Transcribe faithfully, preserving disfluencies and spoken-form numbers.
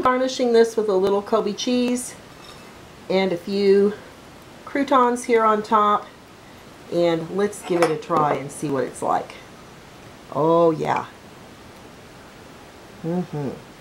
I'm garnishing this with a little Kobe cheese and a few croutons here on top. And let's give it a try and see what it's like. Oh yeah. Mm-hmm.